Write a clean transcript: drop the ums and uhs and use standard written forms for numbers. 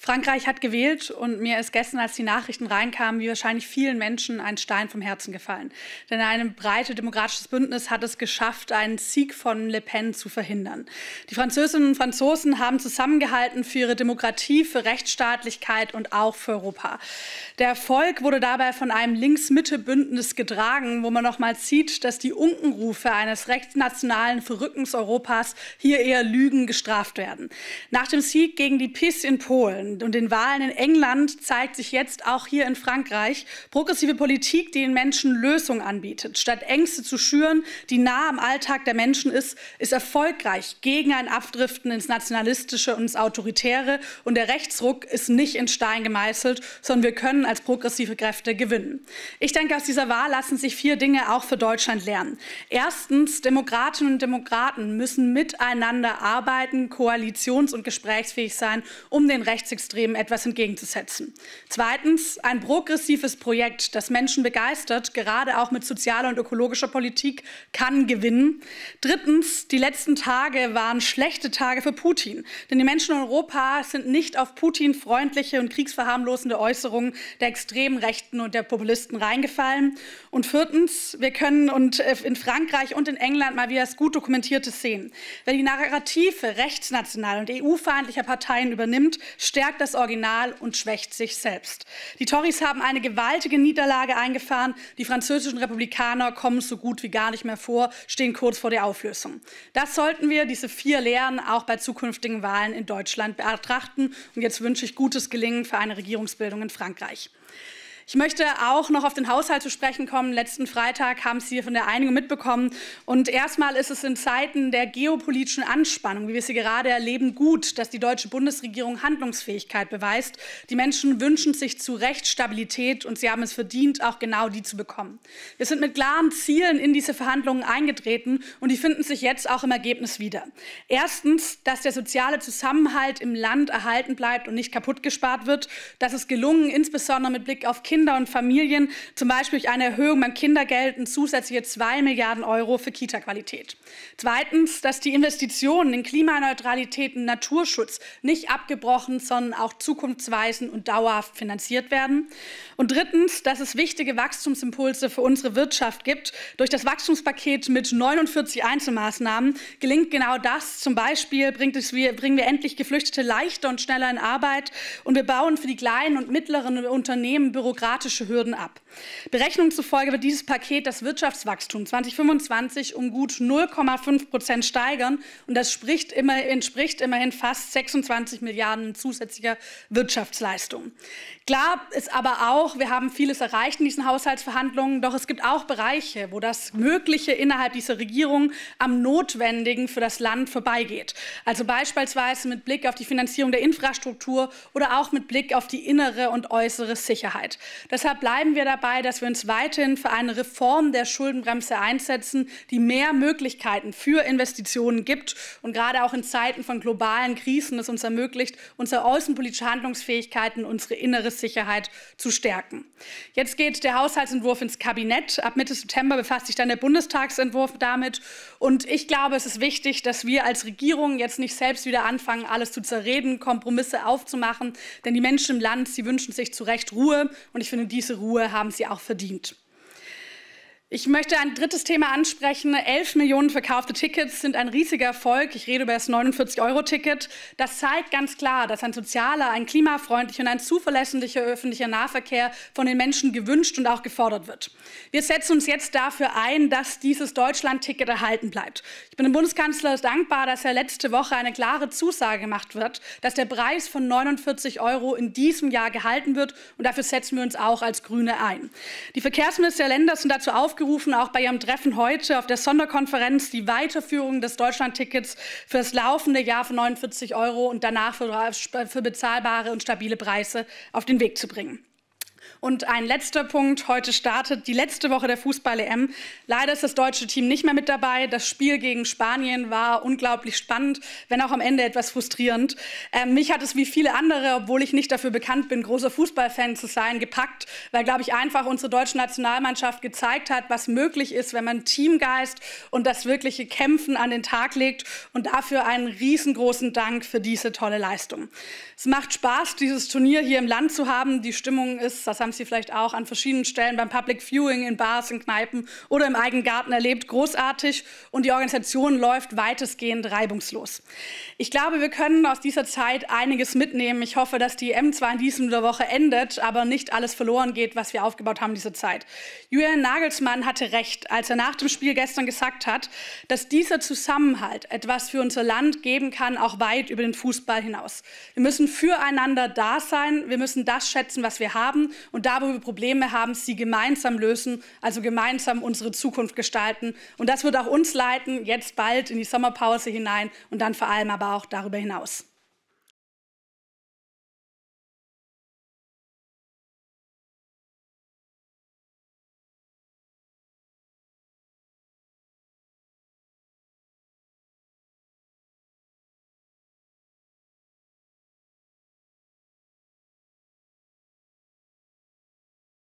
Frankreich hat gewählt und mir ist gestern, als die Nachrichten reinkamen, wie wahrscheinlich vielen Menschen ein Stein vom Herzen gefallen. Denn ein breites demokratisches Bündnis hat es geschafft, einen Sieg von Le Pen zu verhindern. Die Französinnen und Franzosen haben zusammengehalten für ihre Demokratie, für Rechtsstaatlichkeit und auch für Europa. Der Erfolg wurde dabei von einem Links-Mitte-Bündnis getragen, wo man nochmals sieht, dass die Unkenrufe eines rechtsnationalen Verrückens Europas hier eher Lügen gestraft werden. Nach dem Sieg gegen die PiS in Polen und den Wahlen in England zeigt sich jetzt auch hier in Frankreich progressive Politik, die den Menschen Lösungen anbietet. Statt Ängste zu schüren, die nah am Alltag der Menschen ist erfolgreich gegen ein Abdriften ins Nationalistische und ins Autoritäre. Und der Rechtsruck ist nicht in Stein gemeißelt, sondern wir können als progressive Kräfte gewinnen. Ich denke, aus dieser Wahl lassen sich 4 Dinge auch für Deutschland lernen. Erstens, Demokratinnen und Demokraten müssen miteinander arbeiten, koalitions- und gesprächsfähig sein, um den Rechtsextremismus etwas entgegenzusetzen. Zweitens, ein progressives Projekt, das Menschen begeistert, gerade auch mit sozialer und ökologischer Politik, kann gewinnen. Drittens, die letzten Tage waren schlechte Tage für Putin. Denn die Menschen in Europa sind nicht auf Putin-freundliche und kriegsverharmlosende Äußerungen der extremen Rechten und der Populisten reingefallen. Und viertens, wir können in Frankreich und in England mal wieder das gut Dokumentiertes sehen. Wer die Narrative rechtsnationaler und EU-feindlicher Parteien übernimmt, stärkt das Original und schwächt sich selbst. Die Tories haben eine gewaltige Niederlage eingefahren. Die französischen Republikaner kommen so gut wie gar nicht mehr vor, stehen kurz vor der Auflösung. Das sollten wir, diese 4 Lehren, auch bei zukünftigen Wahlen in Deutschland betrachten. Und jetzt wünsche ich gutes Gelingen für eine Regierungsbildung in Frankreich. Ich möchte auch noch auf den Haushalt zu sprechen kommen. Letzten Freitag haben Sie von der Einigung mitbekommen. Und erstmal ist es in Zeiten der geopolitischen Anspannung, wie wir sie gerade erleben, gut, dass die deutsche Bundesregierung Handlungsfähigkeit beweist. Die Menschen wünschen sich zu Recht Stabilität und sie haben es verdient, auch genau die zu bekommen. Wir sind mit klaren Zielen in diese Verhandlungen eingetreten und die finden sich jetzt auch im Ergebnis wieder. Erstens, dass der soziale Zusammenhalt im Land erhalten bleibt und nicht kaputt gespart wird. Das ist gelungen, insbesondere mit Blick auf Kinder und Familien, zum Beispiel durch eine Erhöhung beim Kindergeld und zusätzliche 2 Milliarden € für Kita-Qualität. Zweitens, dass die Investitionen in Klimaneutralität und Naturschutz nicht abgebrochen, sondern auch zukunftsweisend und dauerhaft finanziert werden. Und drittens, dass es wichtige Wachstumsimpulse für unsere Wirtschaft gibt. Durch das Wachstumspaket mit 49 Einzelmaßnahmen gelingt genau das. Zum Beispiel bringen wir endlich Geflüchtete leichter und schneller in Arbeit und wir bauen für die kleinen und mittleren Unternehmen bürokratische Hürden ab. Berechnungen zufolge wird dieses Paket das Wirtschaftswachstum 2025 um gut 0,5% steigern und das entspricht immerhin fast 26 Milliarden zusätzlicher Wirtschaftsleistung. Klar ist aber auch, wir haben vieles erreicht in diesen Haushaltsverhandlungen, doch es gibt auch Bereiche, wo das Mögliche innerhalb dieser Regierung am Notwendigen für das Land vorbeigeht. Also beispielsweise mit Blick auf die Finanzierung der Infrastruktur oder auch mit Blick auf die innere und äußere Sicherheit. Deshalb bleiben wir dabei, dass wir uns weiterhin für eine Reform der Schuldenbremse einsetzen, die mehr Möglichkeiten für Investitionen gibt und gerade auch in Zeiten von globalen Krisen es uns ermöglicht, unsere außenpolitische Handlungsfähigkeiten, unsere innere Sicherheit zu stärken. Jetzt geht der Haushaltsentwurf ins Kabinett. Ab Mitte September befasst sich dann der Bundestagsentwurf damit. Und ich glaube, es ist wichtig, dass wir als Regierung jetzt nicht selbst wieder anfangen, alles zu zerreden, Kompromisse aufzumachen. Denn die Menschen im Land, sie wünschen sich zu Recht Ruhe. Und ich finde, diese Ruhe haben sie auch verdient. Ich möchte ein drittes Thema ansprechen. 11 Millionen verkaufte Tickets sind ein riesiger Erfolg. Ich rede über das 49-Euro-Ticket. Das zeigt ganz klar, dass ein sozialer, ein klimafreundlicher und ein zuverlässiger öffentlicher Nahverkehr von den Menschen gewünscht und auch gefordert wird. Wir setzen uns jetzt dafür ein, dass dieses Deutschland-Ticket erhalten bleibt. Ich bin dem Bundeskanzler dankbar, dass er letzte Woche eine klare Zusage gemacht wird, dass der Preis von 49 € in diesem Jahr gehalten wird. Und dafür setzen wir uns auch als Grüne ein. Die Verkehrsminister der Länder sind dazu aufgerufen, auch bei ihrem Treffen heute auf der Sonderkonferenz die Weiterführung des Deutschlandtickets für das laufende Jahr von 49 € und danach für bezahlbare und stabile Preise auf den Weg zu bringen. Und ein letzter Punkt, heute startet die letzte Woche der Fußball-EM. Leider ist das deutsche Team nicht mehr mit dabei. Das Spiel gegen Spanien war unglaublich spannend, wenn auch am Ende etwas frustrierend. Mich hat es wie viele andere, obwohl ich nicht dafür bekannt bin, großer Fußballfan zu sein, gepackt, weil, glaube ich, einfach unsere deutsche Nationalmannschaft gezeigt hat, was möglich ist, wenn man Teamgeist und das wirkliche Kämpfen an den Tag legt. Und dafür einen riesengroßen Dank für diese tolle Leistung. Es macht Spaß, dieses Turnier hier im Land zu haben. Die Stimmung ist, das haben Sie vielleicht auch an verschiedenen Stellen beim Public Viewing in Bars, in Kneipen oder im eigenen Garten erlebt, großartig, und die Organisation läuft weitestgehend reibungslos. Ich glaube, wir können aus dieser Zeit einiges mitnehmen. Ich hoffe, dass die EM zwar in dieser Woche endet, aber nicht alles verloren geht, was wir aufgebaut haben in dieser Zeit. Julian Nagelsmann hatte recht, als er nach dem Spiel gestern gesagt hat, dass dieser Zusammenhalt etwas für unser Land geben kann, auch weit über den Fußball hinaus. Wir müssen füreinander da sein, wir müssen das schätzen, was wir haben, und da, wo wir Probleme haben, sie gemeinsam lösen, also gemeinsam unsere Zukunft gestalten. Und das wird auch uns leiten, jetzt bald in die Sommerpause hinein und dann vor allem aber auch darüber hinaus.